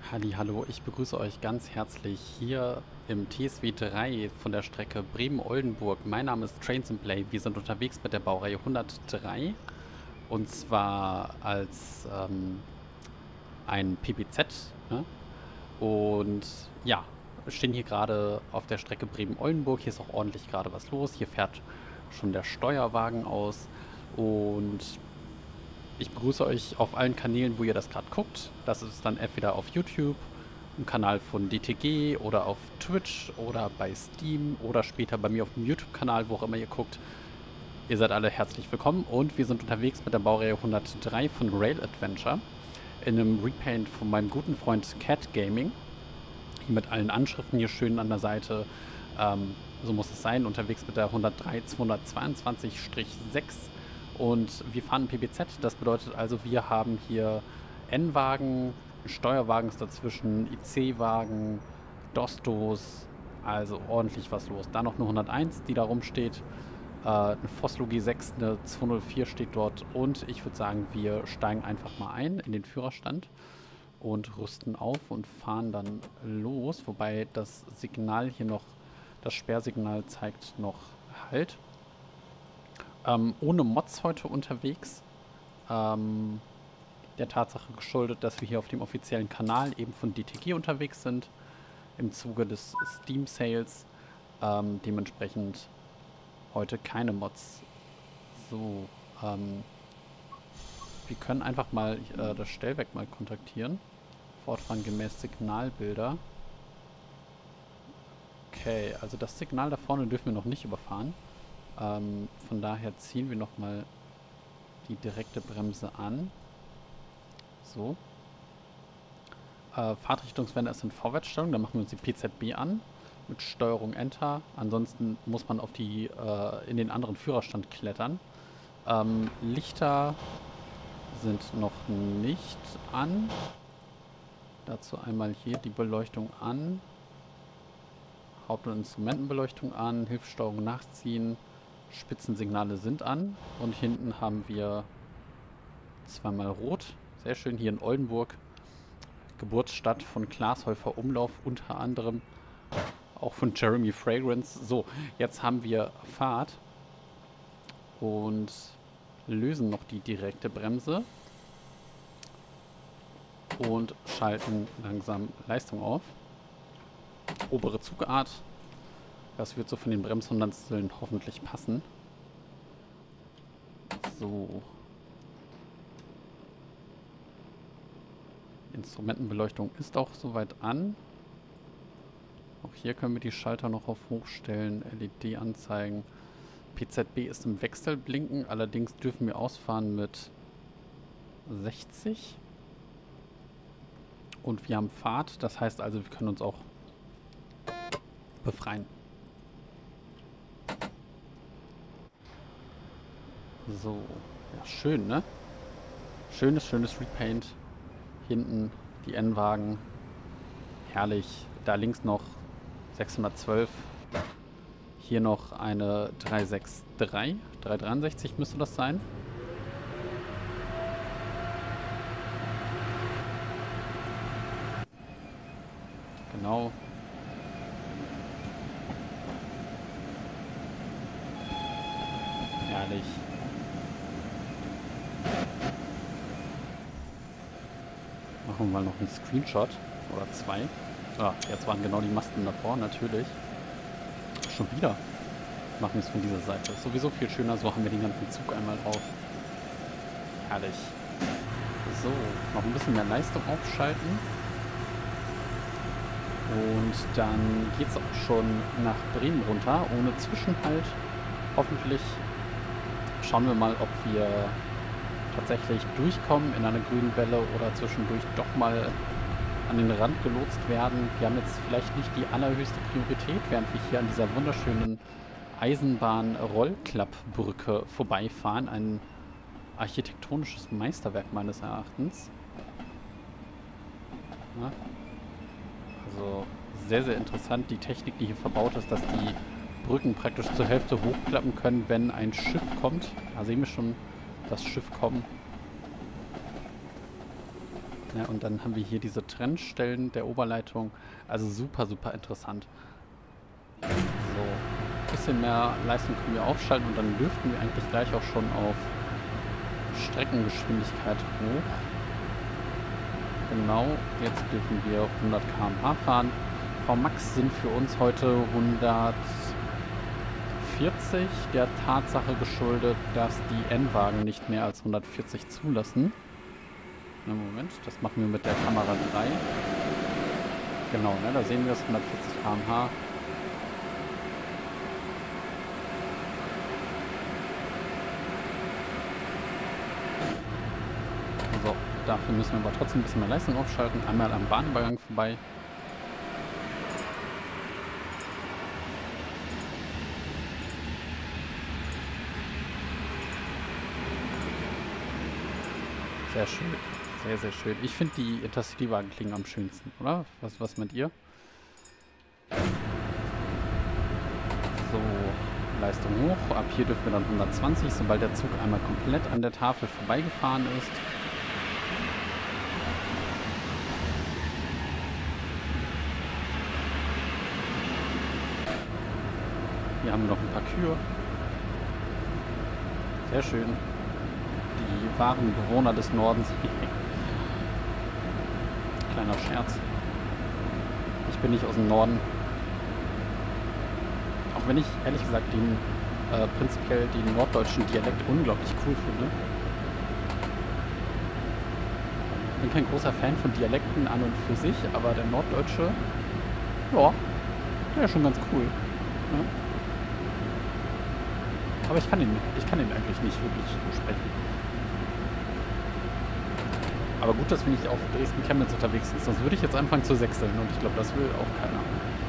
Hallo, ich begrüße euch ganz herzlich hier im TSW 3 von der Strecke Bremen-Oldenburg. Mein Name ist Trains and Play. Wir sind unterwegs mit der Baureihe 103 und zwar als ein PBZ. Ne? Und ja, wir stehen hier gerade auf der Strecke Bremen-Oldenburg. Hier ist auch ordentlich gerade was los. Hier fährt schon der Steuerwagen aus und ich begrüße euch auf allen Kanälen, wo ihr das gerade guckt. Das ist dann entweder auf YouTube, im Kanal von DTG oder auf Twitch oder bei Steam oder später bei mir auf dem YouTube-Kanal, wo auch immer ihr guckt. Ihr seid alle herzlich willkommen und wir sind unterwegs mit der Baureihe 103 von Rail Adventure in einem Repaint von meinem guten Freund Cat Gaming. Hier mit allen Anschriften hier schön an der Seite. So muss es sein, unterwegs mit der 103 222-6. Und wir fahren PBZ, das bedeutet also, wir haben hier N-Wagen, Steuerwagen dazwischen, IC-Wagen, Dostos, also ordentlich was los. Da noch eine 101, die da rumsteht, eine Vossloh G6, eine 204 steht dort und ich würde sagen, wir steigen einfach mal ein in den Führerstand und rüsten auf und fahren dann los, wobei das Signal hier noch, das Sperrsignal zeigt noch Halt. Ohne Mods heute unterwegs. Der Tatsache geschuldet, dass wir hier auf dem offiziellen Kanal eben von DTG unterwegs sind. Im Zuge des Steam Sales. Dementsprechend heute keine Mods. So, wir können einfach mal das Stellwerk mal kontaktieren. Fortfahren gemäß Signalbilder. Okay, also das Signal da vorne dürfen wir noch nicht überfahren. Von daher ziehen wir nochmal die direkte Bremse an. So. Fahrtrichtungswende ist in Vorwärtsstellung, da machen wir uns die PZB an. Mit Steuerung Enter. Ansonsten muss man auf die in den anderen Führerstand klettern. Lichter sind noch nicht an. Dazu einmal hier die Beleuchtung an. Haupt- und Instrumentenbeleuchtung an. Hilfssteuerung nachziehen. Spitzensignale sind an und hinten haben wir zweimal rot. Sehr schön, hier in Oldenburg. Geburtsstadt von Klaas Häufer Umlauf, unter anderem auch von Jeremy Fragrance. So, jetzt haben wir Fahrt und lösen noch die direkte Bremse und schalten langsam Leistung auf. Obere Zugart. Das wird so von den Bremshundertsteln hoffentlich passen. So. Instrumentenbeleuchtung ist auch soweit an. Auch hier können wir die Schalter noch auf hoch stellen. LED anzeigen. PZB ist im Wechselblinken. Allerdings dürfen wir ausfahren mit 60. Und wir haben Fahrt. Das heißt also, wir können uns auch befreien. So, ja, schön, ne? Schönes Repaint. Hinten die N-Wagen. Herrlich. Da links noch 612. Hier noch eine 363. 363 müsste das sein. Genau. Herrlich. Machen wir mal noch einen Screenshot. Oder zwei. Ah, jetzt waren genau die Masten davor, natürlich. Schon wieder. Machen wir es von dieser Seite. Sowieso viel schöner, so haben wir den ganzen Zug einmal drauf. Herrlich. So, noch ein bisschen mehr Leistung aufschalten. Und dann geht es auch schon nach Bremen runter, ohne Zwischenhalt. Hoffentlich schauen wir mal, ob wir tatsächlich durchkommen in einer grünen Welle oder zwischendurch doch mal an den Rand gelotst werden. Wir haben jetzt vielleicht nicht die allerhöchste Priorität, während wir hier an dieser wunderschönen Eisenbahn-Rollklappbrücke vorbeifahren. Ein architektonisches Meisterwerk meines Erachtens. Ja. Also sehr, sehr interessant. Die Technik, die hier verbaut ist, dass die Brücken praktisch zur Hälfte hochklappen können, wenn ein Schiff kommt. Da sehen wir schon das Schiff kommen. Ja, und dann haben wir hier diese Trennstellen der Oberleitung. Also super, super interessant. So, ein bisschen mehr Leistung können wir aufschalten und dann dürften wir eigentlich gleich auch schon auf Streckengeschwindigkeit hoch. Genau, jetzt dürfen wir 100 km/h fahren. Vmax sind für uns heute 140, der Tatsache geschuldet, dass die N-Wagen nicht mehr als 140 zulassen. Na, Moment, das machen wir mit der Kamera 3. Genau, ne, da sehen wir es, 140 km/h. So, dafür müssen wir aber trotzdem ein bisschen mehr Leistung aufschalten. Einmal am Bahnübergang vorbei. Sehr schön. Sehr, sehr schön. Ich finde, die Intercity-Wagen klingen am schönsten, oder? Was meint ihr? So, Leistung hoch. Ab hier dürfen wir dann 120, sobald der Zug einmal komplett an der Tafel vorbeigefahren ist. Hier haben wir noch ein paar Kühe. Sehr schön. Die wahren Bewohner des Nordens. Kleiner Scherz. Ich bin nicht aus dem Norden. Auch wenn ich ehrlich gesagt prinzipiell den norddeutschen Dialekt unglaublich cool finde. Ich bin kein großer Fan von Dialekten an und für sich, aber der norddeutsche, ja, der ist schon ganz cool. Ja. Aber ich kann ihn eigentlich nicht wirklich sprechen. Aber gut, dass wir nicht auf Dresden-Chemnitz unterwegs sind, sonst würde ich jetzt anfangen zu sechseln und ich glaube, das will auch keiner.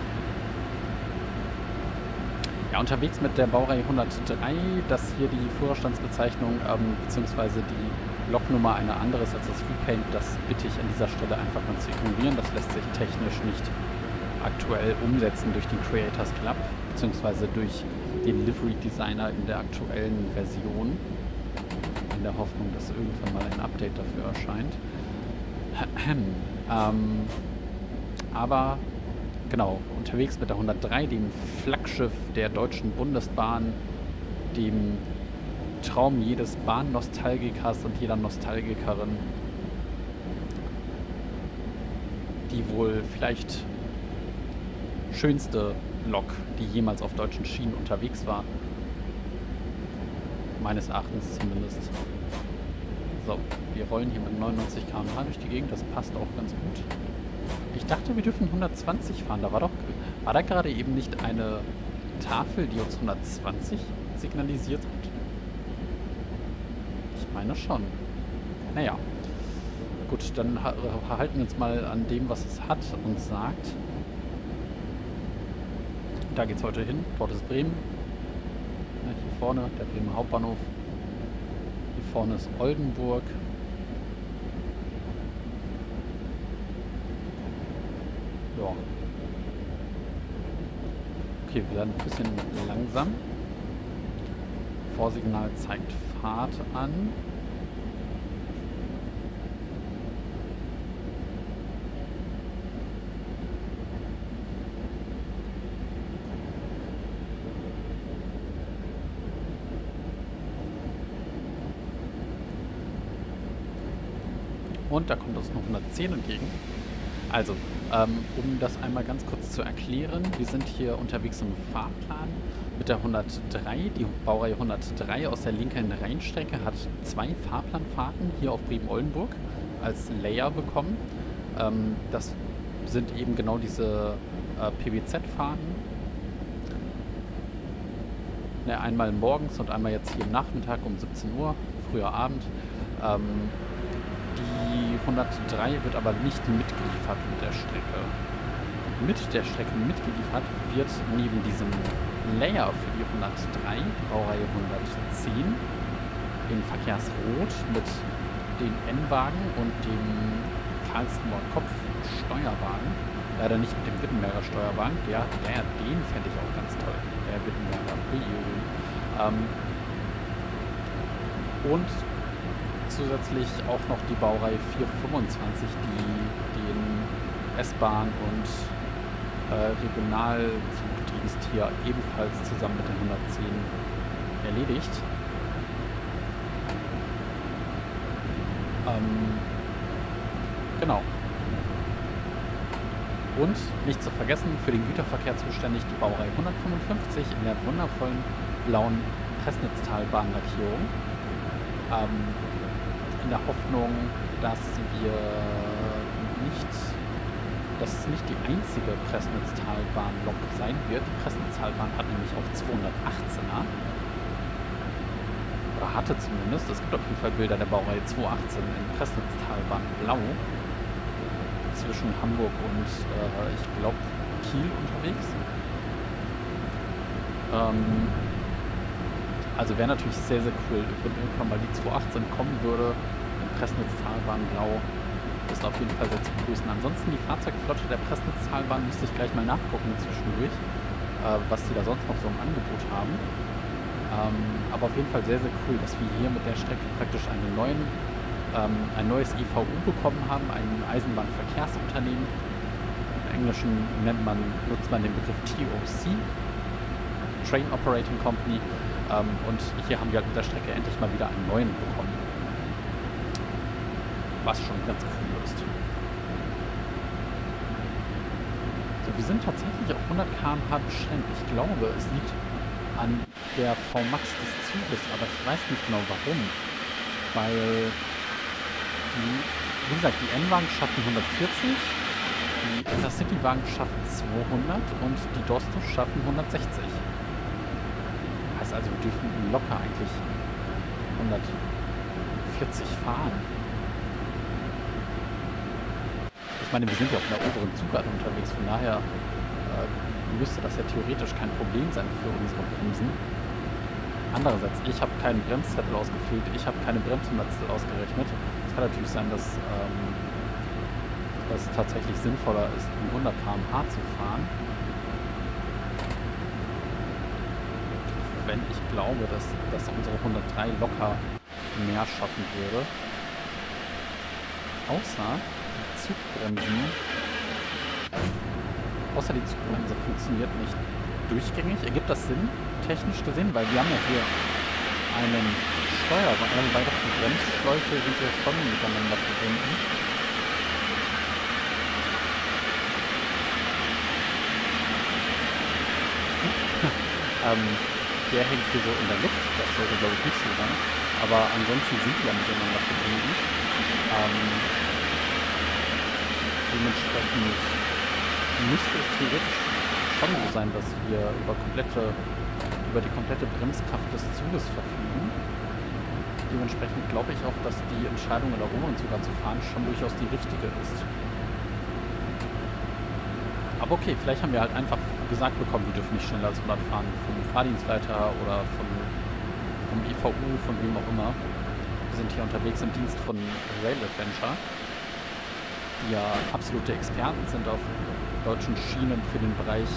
Ja, unterwegs mit der Baureihe 103, das hier die Führerstandsbezeichnung beziehungsweise die Loknummer eine andere ist als das Repaint, das bitte ich an dieser Stelle einfach mal zu ignorieren. Das lässt sich technisch nicht aktuell umsetzen durch den Creators Club, beziehungsweise durch den Livery Designer in der aktuellen Version. In der Hoffnung, dass irgendwann mal ein Update dafür erscheint. Aber genau, unterwegs mit der 103, dem Flaggschiff der Deutschen Bundesbahn, dem Traum jedes Bahnnostalgikers und jeder Nostalgikerin, die wohl vielleicht schönste Lok, die jemals auf deutschen Schienen unterwegs war. Meines Erachtens zumindest. So, wir rollen hier mit 99 km/h durch die Gegend, das passt auch ganz gut. Ich dachte, wir dürfen 120 fahren. War da gerade eben nicht eine Tafel, die uns 120 signalisiert hat? Ich meine schon. Naja. Gut, dann halten wir uns mal an dem, was es hat und sagt. Da geht's heute hin. Dort ist Bremen. Hier vorne der Bremer Hauptbahnhof. Hier vorne ist Oldenburg. Ja. Okay, wir werden ein bisschen langsam. Vorsignal zeigt Fahrt an. Und da kommt uns noch 110 entgegen. Also, um das einmal ganz kurz zu erklären, wir sind hier unterwegs im Fahrplan mit der 103. Die Baureihe 103 aus der linken Rheinstrecke hat 2 Fahrplanfahrten hier auf Bremen-Oldenburg als Layer bekommen. Das sind eben genau diese PBZ-Fahrten. Ja, einmal morgens und einmal jetzt hier am Nachmittag um 17 Uhr, früher Abend. Die 103 wird aber nicht mitgeliefert mit der Strecke. Mit der Strecke mitgeliefert wird neben diesem Layer für die 103, die Baureihe 110, in Verkehrsrot mit den N-Wagen und dem Karlsruher Kopfsteuerwagen. Leider nicht mit dem Wittenberger Steuerwagen. Den fände ich auch ganz toll. Der Wittenberger. Und zusätzlich auch noch die Baureihe 425, die den S-Bahn und Regionalzugdienst hier ebenfalls zusammen mit den 110 erledigt. Genau. Und nicht zu vergessen, für den Güterverkehr zuständig die Baureihe 155 in der wundervollen blauen Pressnitztalbahn-Lackierung. In der Hoffnung, dass es nicht die einzige Pressnitztalbahn-Lok sein wird. Die Pressnitztalbahn hat nämlich auch 218er. Oder hatte zumindest. Es gibt auf jeden Fall Bilder der Baureihe 218 in Pressnitztalbahn Blau. Zwischen Hamburg und, ich glaube, Kiel unterwegs. Also wäre natürlich sehr, sehr cool, wenn irgendwann mal die 218 kommen würde. In Pressnitztalbahn Blau ist auf jeden Fall sehr zu begrüßen. Ansonsten die Fahrzeugflotte der Pressnitztalbahn müsste ich gleich mal nachgucken zwischendurch, was die da sonst noch so im Angebot haben. Aber auf jeden Fall sehr, sehr cool, dass wir hier mit der Strecke praktisch ein neues EVU bekommen haben, ein Eisenbahnverkehrsunternehmen. Im Englischen nutzt man den Begriff TOC, Train Operating Company. Und hier haben wir halt mit der Strecke endlich mal wieder einen neuen bekommen. Was schon ganz cool ist. So, wir sind tatsächlich auf 100 km/h beschränkt. Ich glaube, es liegt an der Vmax des Zuges, aber ich weiß nicht genau warum. Weil, wie gesagt, die N-Wagen schaffen 140, die Intercity-Wagen schaffen 200 und die Dostos schaffen 160. Heißt also, wir dürfen locker eigentlich 140 fahren. Ich meine, wir sind ja auf einer oberen Zugart unterwegs, von daher müsste das ja theoretisch kein Problem sein für unsere Bremsen. Andererseits, ich habe keinen Bremszettel ausgefüllt, ich habe keine Bremsmetzel ausgerechnet. Es kann natürlich sein, dass es tatsächlich sinnvoller ist, um 100 km/h zu fahren. Wenn ich glaube, dass unsere 103 locker mehr schaffen würde. Außer die Zugbremse funktioniert nicht durchgängig. Ergibt das Sinn, technisch gesehen? Weil wir haben ja hier einen Steuerwagen, weil doch die Bremsschläuche sind ja schon miteinander verbunden. Der hängt hier so in der Luft, das sollte glaube ich nicht so sein. Aber ansonsten sind die ja miteinander verbunden. Dementsprechend müsste es theoretisch schon so sein, dass wir über die komplette Bremskraft des Zuges verfügen. Dementsprechend glaube ich auch, dass die Entscheidung in der oberen Zugart zu fahren schon durchaus die richtige ist. Aber okay, vielleicht haben wir halt einfach gesagt bekommen, wir dürfen nicht schneller als 100 fahren vom Fahrdienstleiter oder vom EVU, von wem auch immer. Wir sind hier unterwegs im Dienst von Rail Adventure, die ja absolute Experten sind auf deutschen Schienen für den Bereich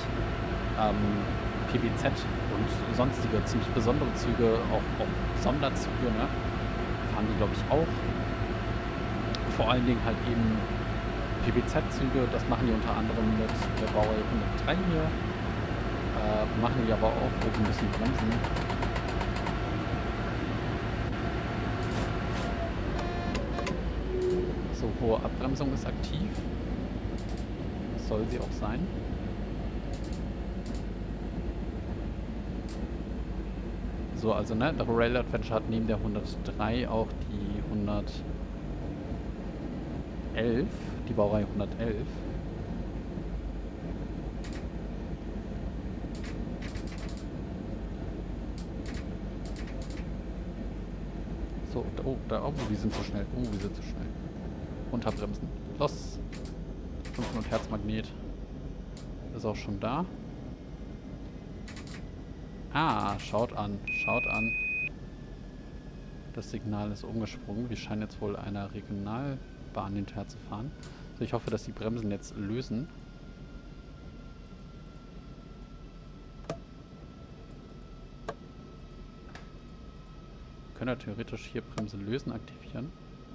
PBZ und sonstige ziemlich besondere Züge, auch Sonderzüge, ne? Fahren die glaube ich auch. Vor allen Dingen halt eben PBZ-Züge, das machen die unter anderem mit der Baureihe 103 hier. Machen die aber auch, wo sie ein bisschen bremsen. So, hohe Abbremsung ist aktiv. Das soll sie auch sein. So, also ne, der Rail Adventure hat neben der 103 auch die 111, die Baureihe 111. So, die sind zu schnell. Wir sind zu schnell. Runterbremsen. Los! 500 Hertz Magnet. Ist auch schon da. Ah, schaut an. Das Signal ist umgesprungen. Wir scheinen jetzt wohl einer Regionalbahn hinterher zu fahren. Also ich hoffe, dass die Bremsen jetzt lösen. können ja theoretisch hier Bremse lösen, aktivieren.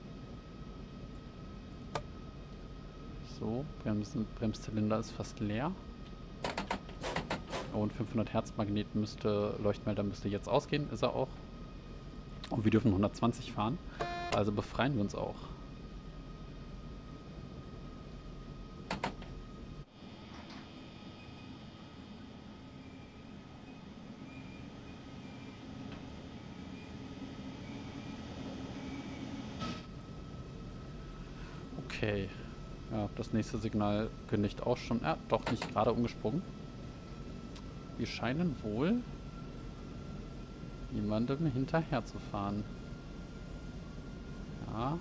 So, Bremszylinder ist fast leer. Oh, und 500 Hertz Leuchtmelder müsste jetzt ausgehen, ist er auch. Und wir dürfen 120 fahren, also befreien wir uns auch. Okay. Ja, das nächste Signal kündigt auch schon. Ja, doch nicht gerade umgesprungen. Wir scheinen wohl jemandem hinterher zu fahren. Ja.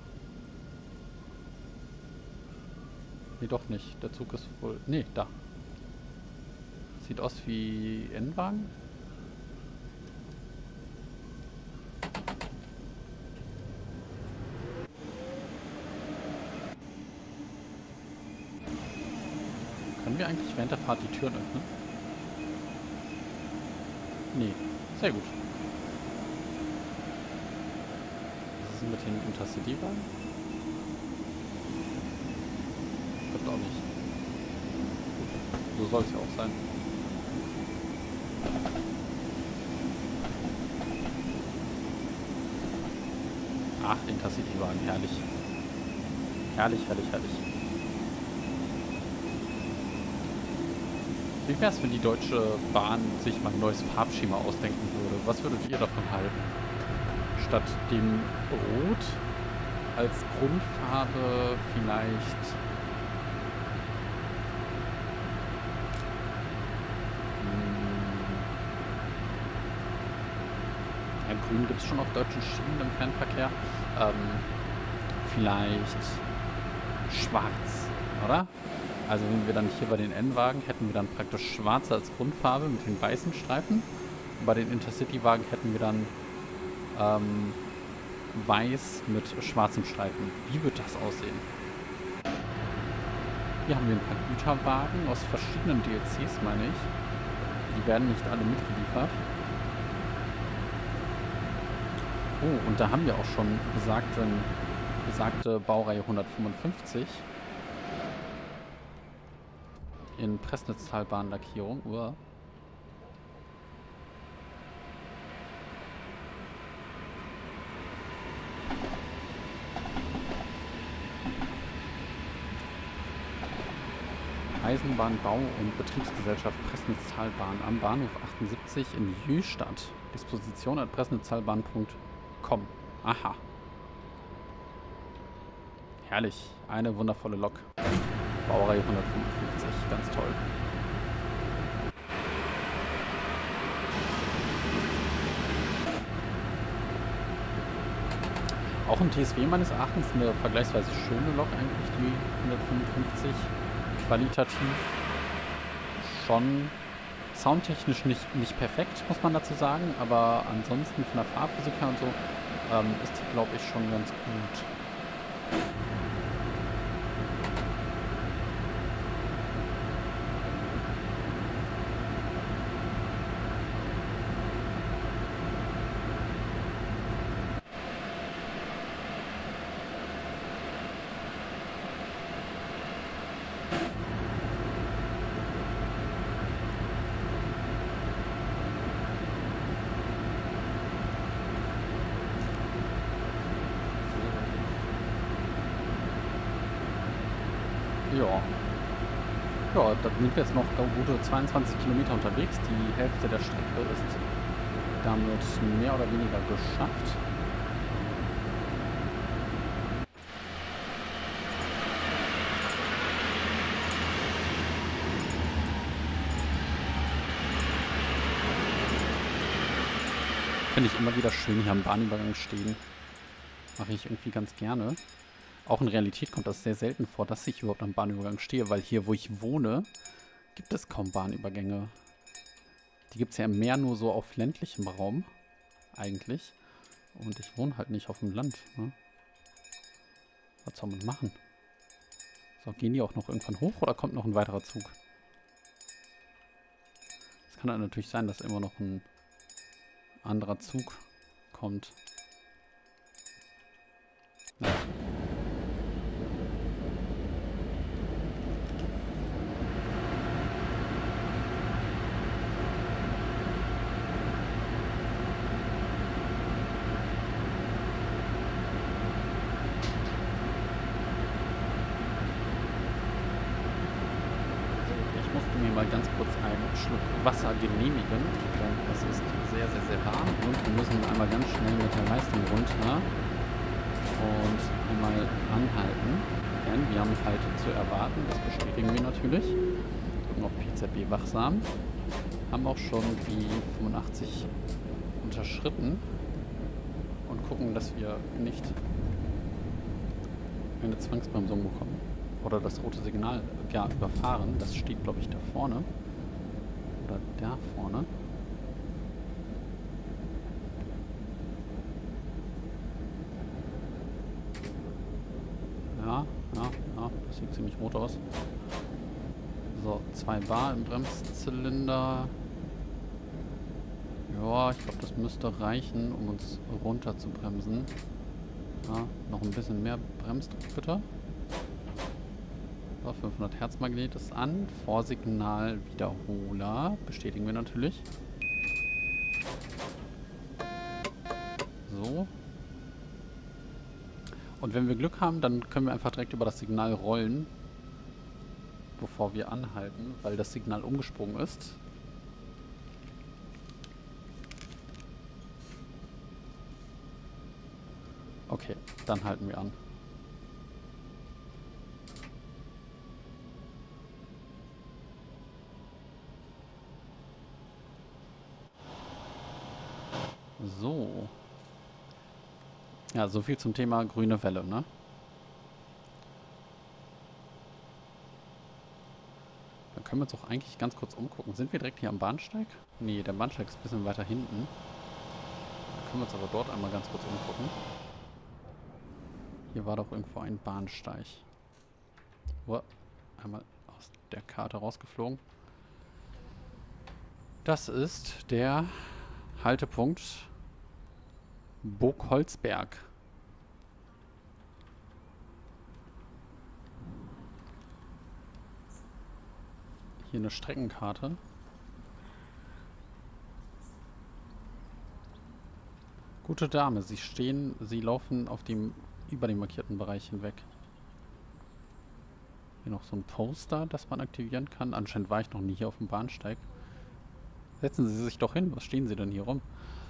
Nee, doch nicht. Der Zug ist wohl... Nee, da. Sieht aus wie N-Wagen. Können wir eigentlich während der Fahrt die Türen öffnen? Nee. Sehr gut. Was ist mit den Intercity-Wagen? Kommt auch nicht. Gut. So soll es ja auch sein. Ach, Intercity-Wagen. Herrlich. Herrlich, herrlich, herrlich. Wie wäre es, wenn die Deutsche Bahn sich mal ein neues Farbschema ausdenken würde? Was würdet ihr davon halten? Statt dem Rot als Grundfarbe vielleicht... Ja, Grün gibt es schon auf deutschen Schienen im Fernverkehr. Vielleicht schwarz, oder? Also wenn wir dann hier bei den N-Wagen hätten wir dann praktisch schwarz als Grundfarbe mit den weißen Streifen. Und bei den Intercity-Wagen hätten wir dann weiß mit schwarzem Streifen. Wie wird das aussehen? Hier haben wir ein paar Güterwagen aus verschiedenen DLCs, meine ich. Die werden nicht alle mitgeliefert. Oh, und da haben wir auch schon besagte Baureihe 155. In Pressnitztalbahn-Lackierung. Uah. Eisenbahnbau- und Betriebsgesellschaft Pressnitztalbahn am Bahnhof 78 in Jöhstadt. Disposition at pressnitztalbahn.com. Aha. Herrlich. Eine wundervolle Lok. Baureihe 155. Ganz toll. Auch im TSW meines Erachtens eine vergleichsweise schöne Lok eigentlich, die 155. Qualitativ schon soundtechnisch nicht perfekt, muss man dazu sagen, aber ansonsten von der Fahrphysik her und so ist die, glaube ich, schon ganz gut. Ja. Ja, da sind wir jetzt noch gute 22 Kilometer unterwegs. Die Hälfte der Strecke ist damit mehr oder weniger geschafft. Finde ich immer wieder schön, hier am Bahnübergang stehen. Mache ich irgendwie ganz gerne. Auch in Realität kommt das sehr selten vor, dass ich überhaupt am Bahnübergang stehe, weil hier, wo ich wohne, gibt es kaum Bahnübergänge. Die gibt es ja mehr nur so auf ländlichem Raum, eigentlich. Und ich wohne halt nicht auf dem Land. Ne? Was soll man machen? So, gehen die auch noch irgendwann hoch oder kommt noch ein weiterer Zug? Es kann dann natürlich sein, dass immer noch ein anderer Zug kommt. Mir mal ganz kurz einen Schluck Wasser genehmigen, denn es ist sehr, sehr, sehr warm und wir müssen einmal ganz schnell mit der Leistung runter und einmal anhalten, denn wir haben halt zu erwarten, das bestätigen wir natürlich, drücken auf PZB wachsam, haben auch schon die 85 unterschritten und gucken, dass wir nicht eine Zwangsbremsung bekommen. Oder das rote Signal überfahren. Das steht, glaube ich, da vorne. Oder da vorne. Ja, das sieht ziemlich rot aus. So, 2 Bar im Bremszylinder. Ja, ich glaube, das müsste reichen, um uns runter zu bremsen. Ja, noch ein bisschen mehr Bremsdruck, bitte. 500 Hertz Magnet ist an. Vorsignal Wiederholer. Bestätigen wir natürlich. So. Und wenn wir Glück haben, dann können wir einfach direkt über das Signal rollen, bevor wir anhalten, weil das Signal umgesprungen ist. Okay, dann halten wir an. So. Ja, so viel zum Thema grüne Welle, ne? Dann können wir uns auch eigentlich ganz kurz umgucken. Sind wir direkt hier am Bahnsteig? Nee, der Bahnsteig ist ein bisschen weiter hinten. Dann können wir uns aber dort einmal ganz kurz umgucken. Hier war doch irgendwo ein Bahnsteig. Einmal aus der Karte rausgeflogen. Das ist der Haltepunkt Burgholzberg. Hier eine Streckenkarte. Gute Dame, Sie laufen über den markierten Bereich hinweg. Hier noch so ein Poster, das man aktivieren kann. Anscheinend war ich noch nie hier auf dem Bahnsteig. Setzen Sie sich doch hin. Was stehen Sie denn hier rum?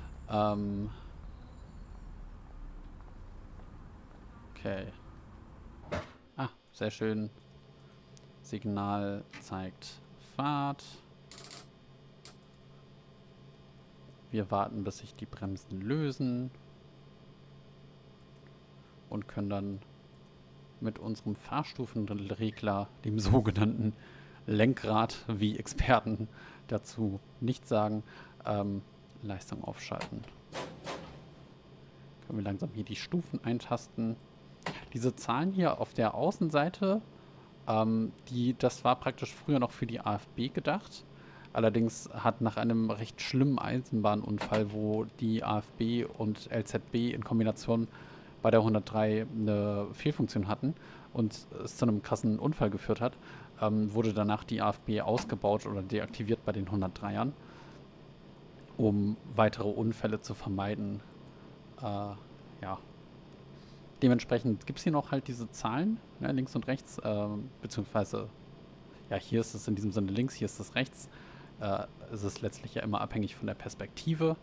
Okay. Ah, sehr schön. Signal zeigt Fahrt. Wir warten, bis sich die Bremsen lösen. Und können dann mit unserem Fahrstufenregler, dem sogenannten Lenkrad, wie Experten dazu nicht sagen, Leistung aufschalten. Können wir langsam hier die Stufen eintasten. Diese Zahlen hier auf der Außenseite, das war praktisch früher noch für die AfB gedacht. Allerdings hat nach einem recht schlimmen Eisenbahnunfall, wo die AfB und LZB in Kombination bei der 103 eine Fehlfunktion hatten und es zu einem krassen Unfall geführt hat, wurde danach die AfB ausgebaut oder deaktiviert bei den 103ern, um weitere Unfälle zu vermeiden. Ja. Dementsprechend gibt es hier noch halt diese Zahlen, ne, links und rechts, beziehungsweise, ja, hier ist es in diesem Sinne links, hier ist es rechts. Es ist letztlich ja immer abhängig von der Perspektive.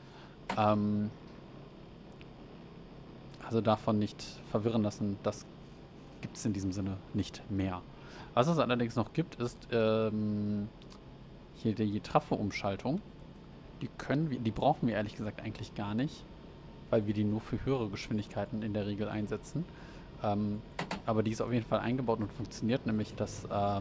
Also davon nicht verwirren lassen, das gibt es in diesem Sinne nicht mehr. Was es allerdings noch gibt, ist hier die Trafo-Umschaltung. Die brauchen wir ehrlich gesagt eigentlich gar nicht, weil wir die nur für höhere Geschwindigkeiten in der Regel einsetzen. Aber die ist auf jeden Fall eingebaut und funktioniert, nämlich dass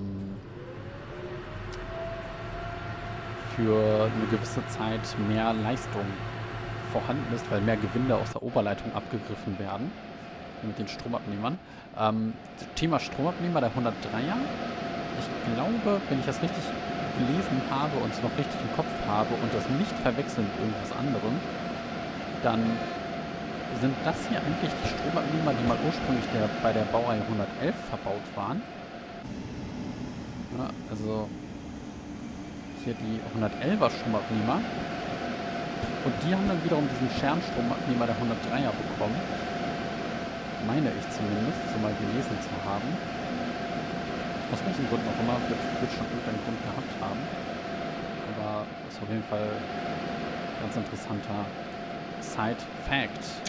für eine gewisse Zeit mehr Leistung vorhanden ist, weil mehr Gewinde aus der Oberleitung abgegriffen werden mit den Stromabnehmern. Thema Stromabnehmer der 103er. Ich glaube, wenn ich das richtig gelesen habe und es noch richtig im Kopf habe und das nicht verwechseln mit irgendwas anderem, dann sind das hier eigentlich die Stromabnehmer, die mal ursprünglich bei der Baureihe 111 verbaut waren? Ja, also hier die 111er Stromabnehmer. Und die haben dann wiederum diesen Scherenstromabnehmer der 103er bekommen. Meine ich zumindest, so mal gelesen zu haben. Aus welchen Gründen auch immer, wird schon irgendeinen Grund gehabt haben. Aber ist auf jeden Fall ein ganz interessanter Side-Fact.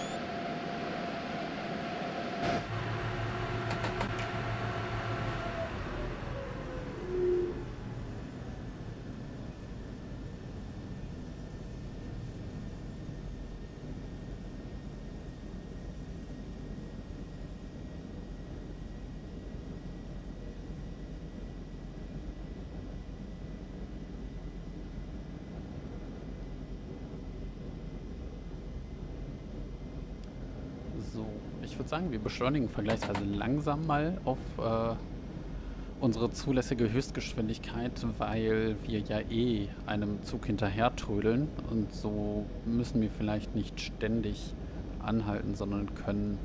So, ich würde sagen, wir beschleunigen vergleichsweise langsam mal auf unsere zulässige Höchstgeschwindigkeit, weil wir ja eh einem Zug hinterher trödeln und so müssen wir vielleicht nicht ständig anhalten, sondern können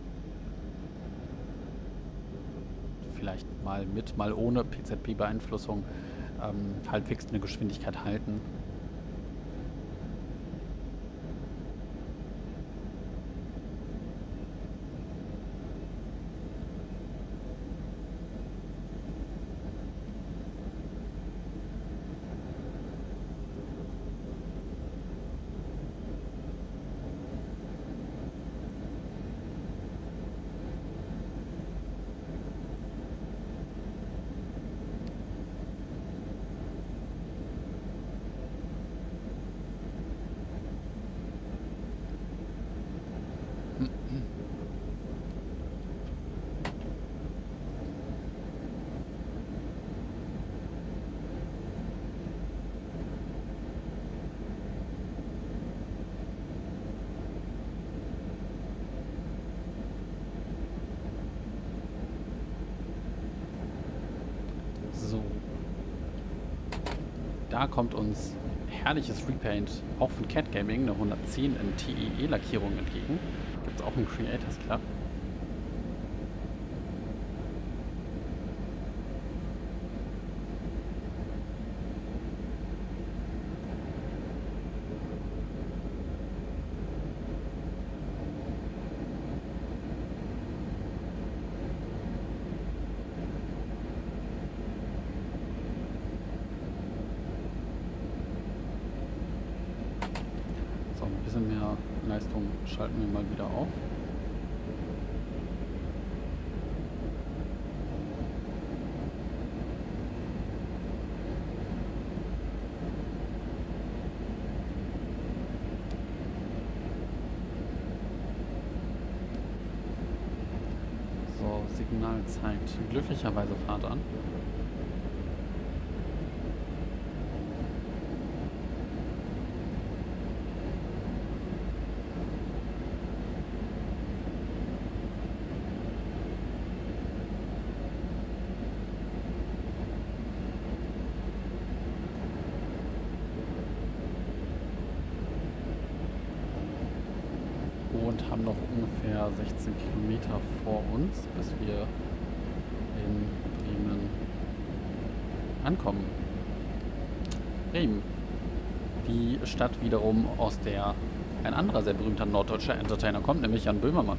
vielleicht mal mit, mal ohne PZP-Beeinflussung halbwegs eine Geschwindigkeit halten. So. Da kommt uns herrliches Repaint, auch von Cat Gaming, eine 110 in TEE-Lackierung entgegen. Gibt es auch im Creators Club. Ein bisschen mehr Leistung schalten wir mal wieder auf. So, Signal zeigt glücklicherweise Fahrt an. Und haben noch ungefähr 16 Kilometer vor uns, bis wir in Bremen ankommen. Bremen. Die Stadt wiederum, aus der ein anderer sehr berühmter norddeutscher Entertainer kommt, nämlich Jan Böhmermann.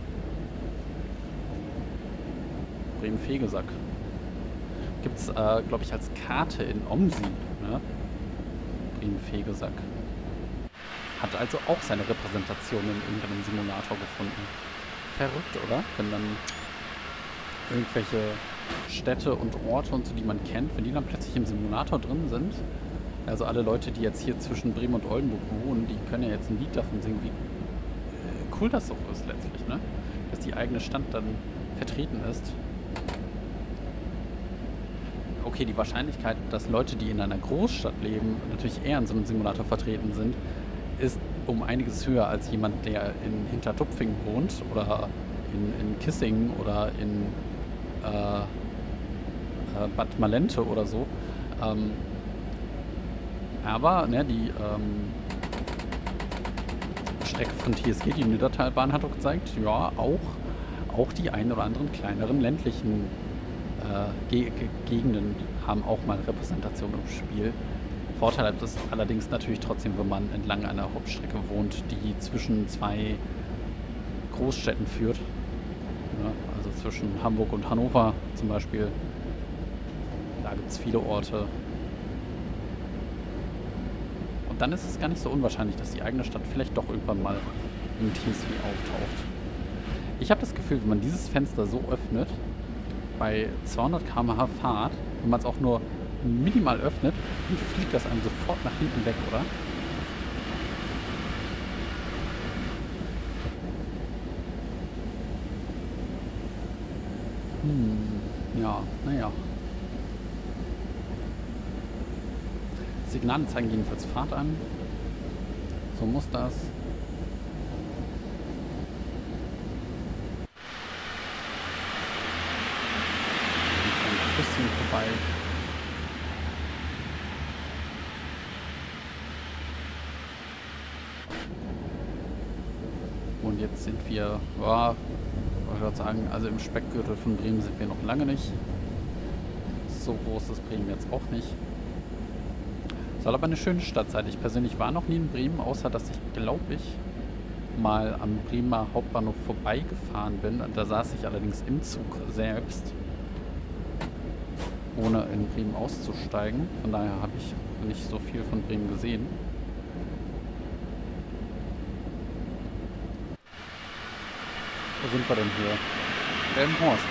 Bremen-Vegesack. Gibt es, glaube ich, als Karte in OMSI. Ne? Bremen-Vegesack. Hat also auch seine Repräsentation in irgendeinem Simulator gefunden. Verrückt, oder? Wenn dann irgendwelche Städte und Orte und so, die man kennt, wenn die dann plötzlich im Simulator drin sind. Also alle Leute, die jetzt hier zwischen Bremen und Oldenburg wohnen, die können ja jetzt ein Lied davon singen, wie cool das doch ist letztlich, ne? Dass die eigene Stadt dann vertreten ist. Okay, die Wahrscheinlichkeit, dass Leute, die in einer Großstadt leben, natürlich eher in so einem Simulator vertreten sind, ist um einiges höher als jemand, der in Hintertupfing wohnt oder in Kissingen oder in Bad Malente oder so. Aber ne, die Strecke von TSG, die Niddertalbahn, hat doch gezeigt, ja, auch die ein oder anderen kleineren ländlichen Gegenden haben auch mal Repräsentation im Spiel. Vorteil hat es allerdings natürlich trotzdem, wenn man entlang einer Hauptstrecke wohnt, die zwischen zwei Großstädten führt. Ja, also zwischen Hamburg und Hannover zum Beispiel. Da gibt es viele Orte. Und dann ist es gar nicht so unwahrscheinlich, dass die eigene Stadt vielleicht doch irgendwann mal im TSV auftaucht. Ich habe das Gefühl, wenn man dieses Fenster so öffnet, bei 200 km/h Fahrt, wenn man es auch nur minimal öffnet, dann fliegt das einem sofort nach hinten weg, oder? Ja, naja. Signale zeigen jedenfalls Fahrt an. So muss das. Ein Flüsschen vorbei. Und jetzt sind wir, ja, ich würde sagen, also im Speckgürtel von Bremen sind wir noch lange nicht. So groß ist Bremen jetzt auch nicht. Soll aber eine schöne Stadt sein. Ich persönlich war noch nie in Bremen, außer dass ich, glaube ich, mal am Bremer Hauptbahnhof vorbeigefahren bin. Da saß ich allerdings im Zug selbst, ohne in Bremen auszusteigen. Von daher habe ich nicht so viel von Bremen gesehen. Wo sind wir denn hier? Delmenhorst.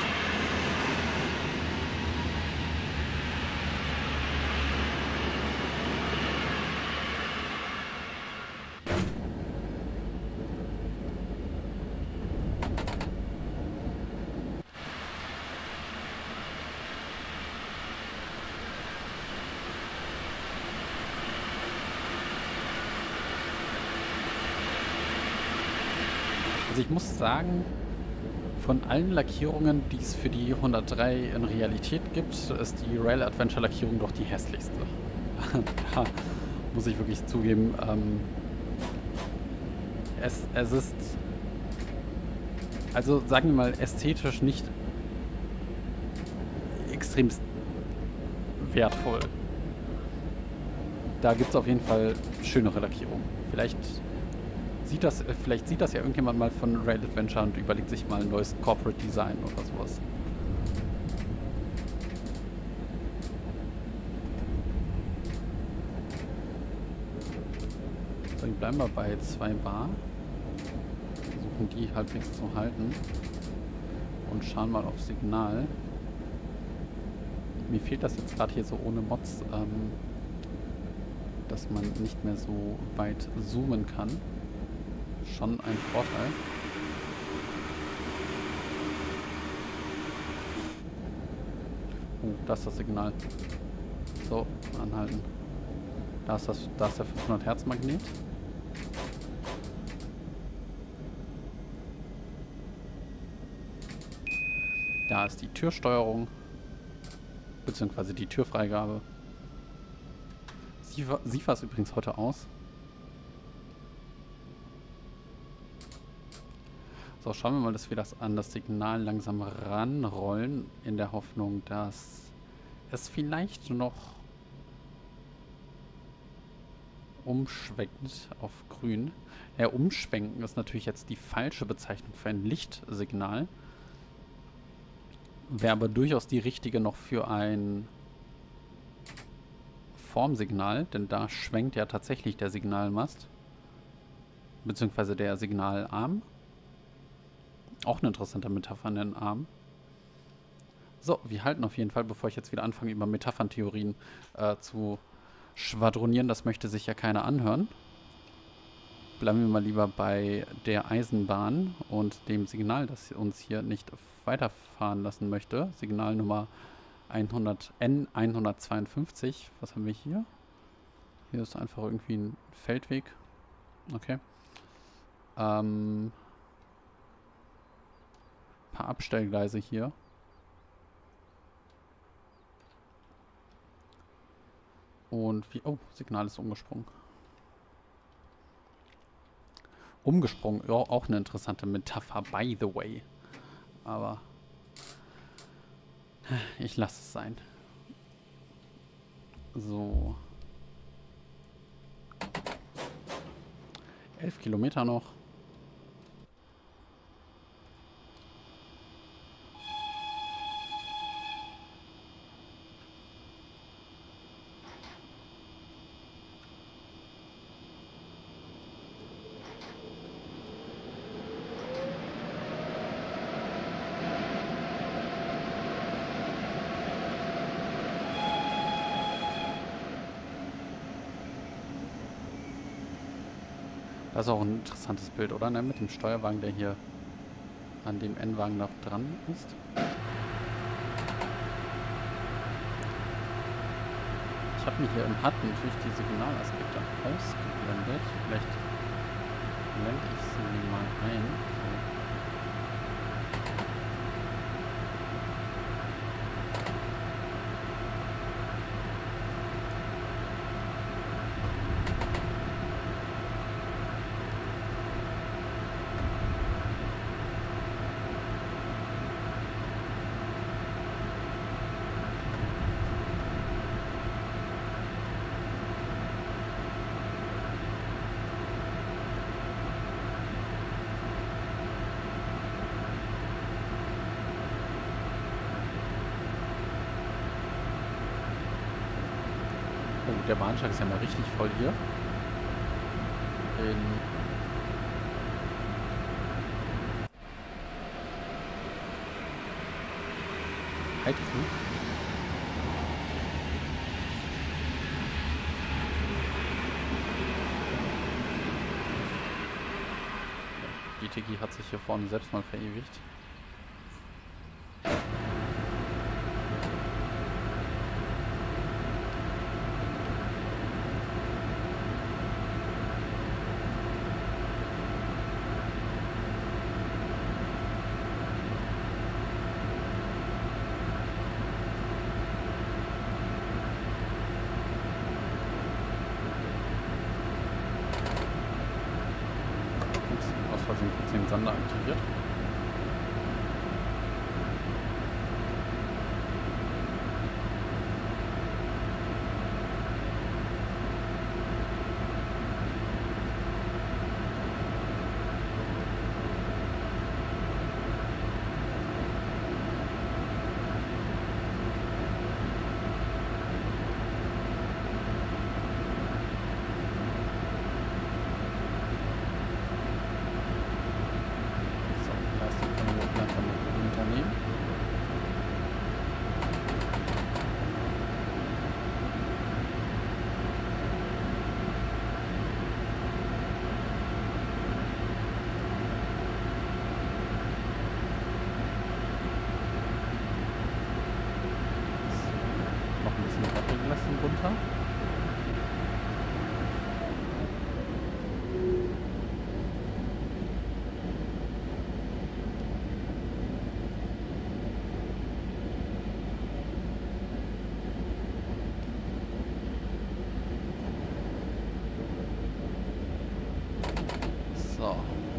Also ich muss sagen, von allen Lackierungen, die es für die 103 in Realität gibt, ist die Rail Adventure Lackierung doch die hässlichste. Da muss ich wirklich zugeben, es ist, also sagen wir mal, ästhetisch nicht extremst wertvoll. Da gibt es auf jeden Fall schönere Lackierungen. Vielleicht sieht das ja irgendjemand mal von Rail Adventure und überlegt sich mal ein neues Corporate Design oder sowas. So, dann bleiben wir bei 2 Bar. Versuchen die halbwegs zu halten. Und schauen mal auf Signal. Mir fehlt das jetzt gerade hier so ohne Mods, dass man nicht mehr so weit zoomen kann. Schon ein Vorteil. Da ist das Signal. So, anhalten. Da ist der 500 Hertz Magnet. Da ist die Türsteuerung. Beziehungsweise die Türfreigabe. SIFA ist übrigens heute aus. So, schauen wir mal, dass wir das an das Signal langsam ranrollen, in der Hoffnung, dass es vielleicht noch umschwenkt auf grün. Ja, umschwenken ist natürlich jetzt die falsche Bezeichnung für ein Lichtsignal. Wäre aber durchaus die richtige noch für ein Formsignal, denn da schwenkt ja tatsächlich der Signalmast, beziehungsweise der Signalarm. Auch eine interessante Metapher an den Arm. So, wir halten auf jeden Fall, bevor ich jetzt wieder anfange, über Metapherntheorien zu schwadronieren. Das möchte sich ja keiner anhören. Bleiben wir mal lieber bei der Eisenbahn und dem Signal, das uns hier nicht weiterfahren lassen möchte. Signal Nummer N152. Was haben wir hier? Hier ist einfach irgendwie ein Feldweg. Okay. Paar Abstellgleise hier. Und wie... Oh, Signal ist umgesprungen. umgesprungen. Ja, auch eine interessante Metapher, by the way. Aber ich lasse es sein. So. 11 Kilometer noch. Das ist auch ein interessantes Bild, oder? Ne? Mit dem Steuerwagen, der hier an dem N-Wagen noch dran ist. Ich habe mir hier im HUD natürlich die Signalaspekte ausgeblendet. Vielleicht blende ich sie mal ein. Oh, der Bahnsteig ist ja mal richtig voll hier. In Heidrun. Die Tiki hat sich hier vorne selbst mal verewigt. Den Sander aktiviert. Runter. So.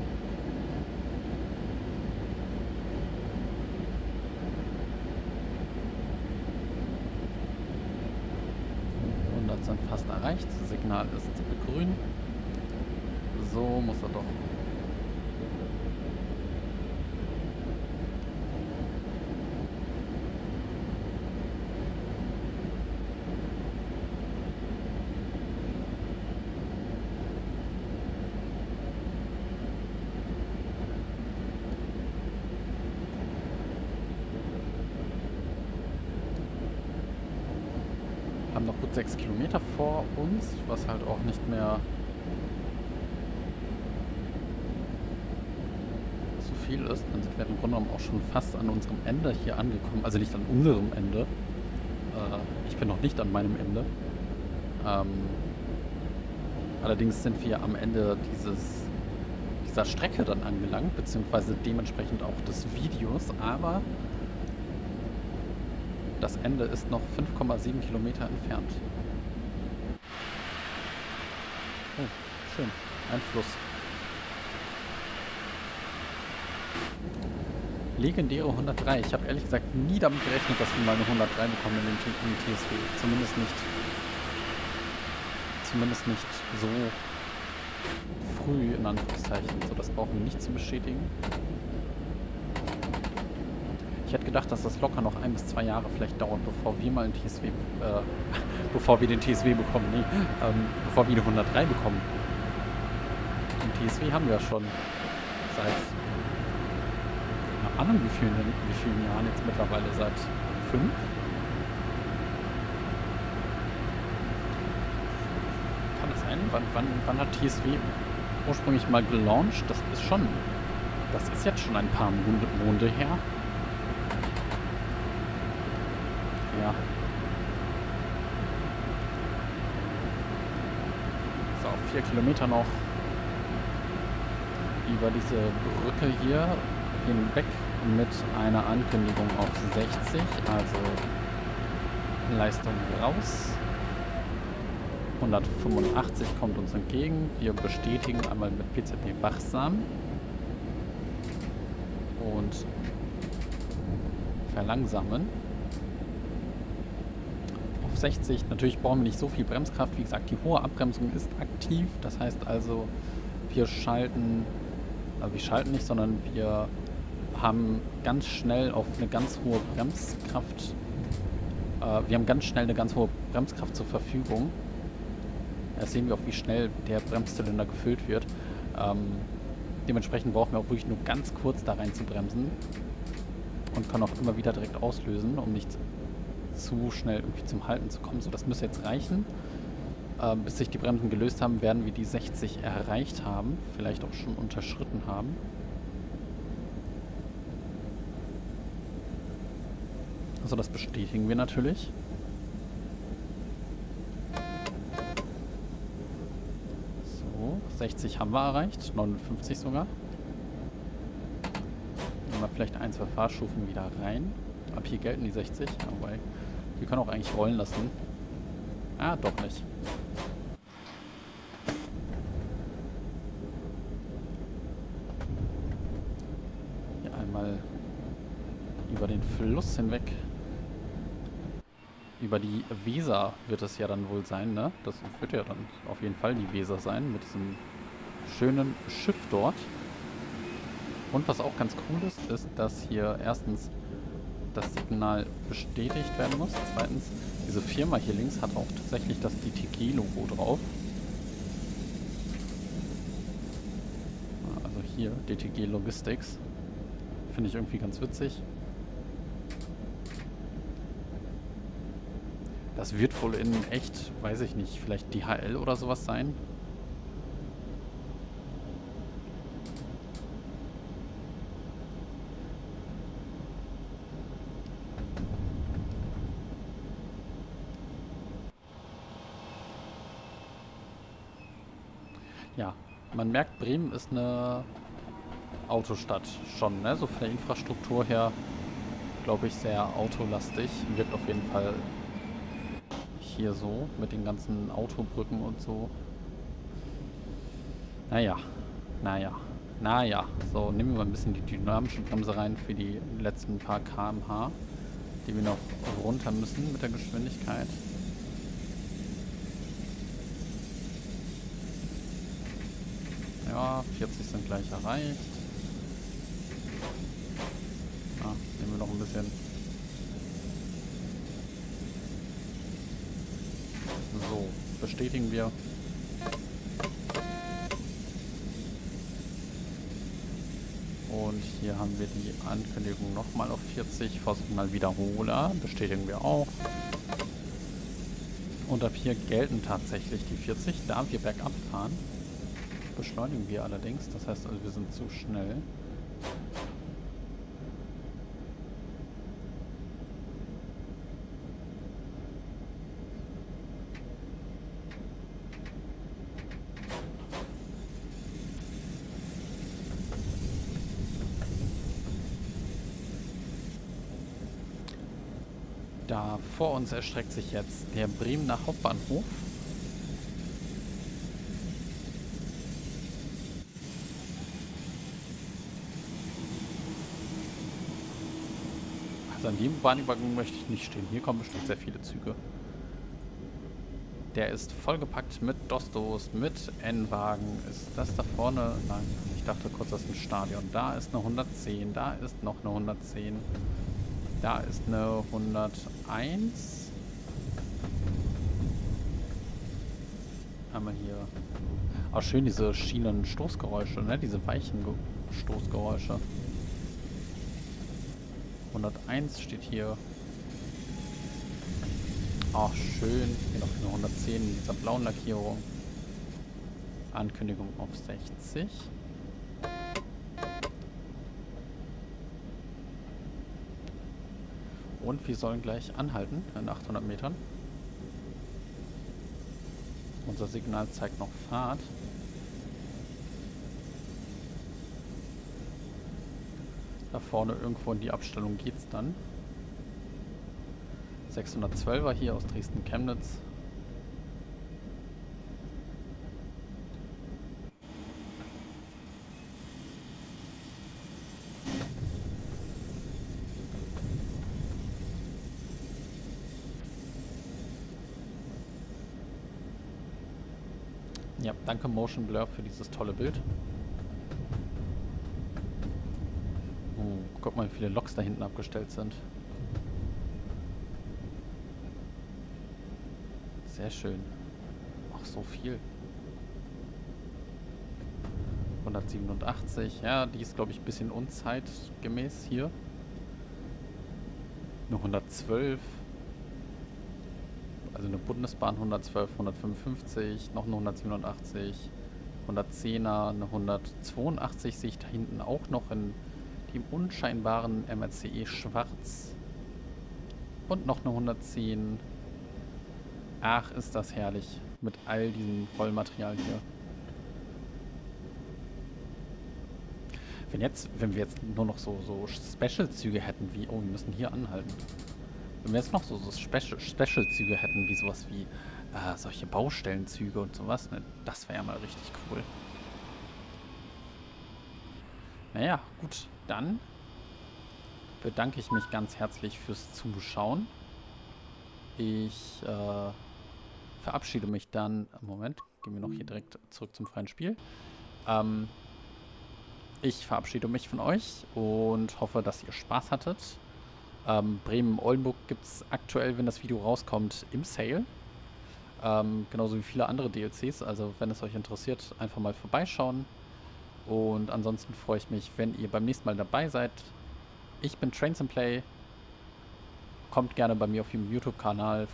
Sind fast erreicht. Das Signal ist grün. So muss er doch. Haben noch gut 6 Kilometer vor uns, was halt auch nicht mehr zu viel ist. Dann sind wir im Grunde genommen auch schon fast an unserem Ende hier angekommen. Also nicht an unserem Ende. Ich bin noch nicht an meinem Ende. Allerdings sind wir am Ende dieser Strecke dann angelangt, beziehungsweise dementsprechend auch des Videos, aber das Ende ist noch 5,7 Kilometer entfernt. Oh, schön. Ein Fluss. Legendäre 103. Ich habe ehrlich gesagt nie damit gerechnet, dass wir mal eine 103 bekommen in den TSW. Zumindest nicht so früh, in Anführungszeichen. So, das brauchen wir nicht zu bestätigen. Ich hätte gedacht, dass das locker noch 1 bis 2 Jahre vielleicht dauert, bevor wir mal einen TSW, bevor wir den TSW bekommen. Nee, bevor wir die 103 bekommen. Den TSW haben wir ja schon seit, keine Ahnung, wie vielen Jahren jetzt mittlerweile, seit 5? Kann das sein? Wann hat TSW ursprünglich mal gelauncht? Das ist jetzt schon ein paar Monde her. Ja. So, 4 Kilometer noch über diese Brücke hier hinweg mit einer Ankündigung auf 60, also Leistung raus. 185 kommt uns entgegen. Wir bestätigen einmal mit PZB wachsam und verlangsamen. Auf 60, natürlich brauchen wir nicht so viel Bremskraft. Wie gesagt, die hohe Abbremsung ist aktiv. Das heißt also, wir schalten nicht, sondern wir haben ganz schnell auf eine ganz hohe Bremskraft, zur Verfügung. Da sehen wir auch, wie schnell der Bremszylinder gefüllt wird. Dementsprechend brauchen wir auch wirklich nur ganz kurz da rein zu bremsen und können auch immer wieder direkt auslösen, um nicht zu schnell irgendwie zum Halten zu kommen. So, das müsste jetzt reichen. Bis sich die Bremsen gelöst haben, werden wir die 60 erreicht haben, vielleicht auch schon unterschritten haben. Also das bestätigen wir natürlich. So, 60 haben wir erreicht, 59 sogar. Nehmen wir vielleicht 1, 2 Fahrstufen wieder rein. Ab hier gelten die 60, aber wir können auch eigentlich rollen lassen. Ah, doch nicht. Hier einmal über den Fluss hinweg. Über die Weser wird es ja dann wohl sein, ne? Das wird ja dann auf jeden Fall die Weser sein, mit diesem schönen Schiff dort. Und was auch ganz cool ist, ist, dass hier erstens das Signal bestätigt werden muss. Zweitens, diese Firma hier links hat auch tatsächlich das DTG-Logo drauf. Also hier, DTG Logistics. Finde ich irgendwie ganz witzig. Das wird wohl in echt, weiß ich nicht, vielleicht DHL oder sowas sein. Ja, man merkt, Bremen ist eine Autostadt schon, ne? So von der Infrastruktur her, glaube ich, sehr autolastig. Wirkt auf jeden Fall hier so, mit den ganzen Autobrücken und so. Naja. So, nehmen wir mal ein bisschen die dynamische Bremse rein für die letzten paar km/h, die wir noch runter müssen mit der Geschwindigkeit. Ja, 40 sind gleich erreicht. Nehmen wir noch ein bisschen. So, bestätigen wir. Und hier haben wir die Ankündigung nochmal auf 40. Vorsignal Wiederholer. Bestätigen wir auch. Und ab hier gelten tatsächlich die 40. Da wir bergab fahren, beschleunigen wir allerdings. Das heißt also, wir sind zu schnell. Da vor uns erstreckt sich jetzt der Bremener Hauptbahnhof. Also an dem Bahnübergang möchte ich nicht stehen. Hier kommen bestimmt sehr viele Züge. Der ist vollgepackt mit Dostos, mit N-Wagen. Ist das da vorne? Nein, ich dachte kurz, das ist ein Stadion. Da ist eine 110, da ist noch eine 110. Da ist eine 101. Einmal hier. Auch schön diese Schienen-Stoßgeräusche, ne? Diese weichen Stoßgeräusche. 101 steht hier. Ach, schön. Hier noch eine 110 in dieser blauen Lackierung. Ankündigung auf 60. Und wir sollen gleich anhalten in 800 Metern. Unser Signal zeigt noch Fahrt. Da vorne irgendwo in die Abstellung geht's dann. 612er hier aus Dresden-Chemnitz. Ja, danke Motion Blur für dieses tolle Bild. Oh, guck mal, wie viele Loks da hinten abgestellt sind. Sehr schön. Ach, so viel. 187. Ja, die ist, glaube ich, ein bisschen unzeitgemäß hier. Eine 112. Also eine Bundesbahn 112, 155, noch eine 187, 110er, eine 182 sehe ich da hinten auch noch in dem unscheinbaren MRCE schwarz. Und noch eine 110. Ach, ist das herrlich mit all diesem Rollmaterial hier. Wenn wir jetzt nur noch so Special-Züge hätten, wie, oh, wir müssen hier anhalten. Wenn wir jetzt noch so Special-Züge hätten, wie sowas wie solche Baustellenzüge und sowas, ne, das wäre ja mal richtig cool. Naja, gut, dann bedanke ich mich ganz herzlich fürs Zuschauen. Ich verabschiede mich dann. Moment, gehen wir noch hier direkt zurück zum freien Spiel. Ich verabschiede mich von euch und hoffe, dass ihr Spaß hattet. Bremen-Oldenburg gibt es aktuell, wenn das Video rauskommt, im Sale. Genauso wie viele andere DLCs. Also wenn es euch interessiert, einfach mal vorbeischauen. Und ansonsten freue ich mich, wenn ihr beim nächsten Mal dabei seid. Ich bin Trains and Play. Kommt gerne bei mir auf dem YouTube-Kanal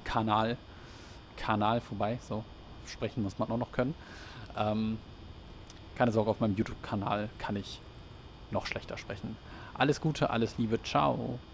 vorbei. So, sprechen muss man auch noch können. Keine Sorge, auf meinem YouTube-Kanal kann ich noch schlechter sprechen. Alles Gute, alles Liebe, ciao.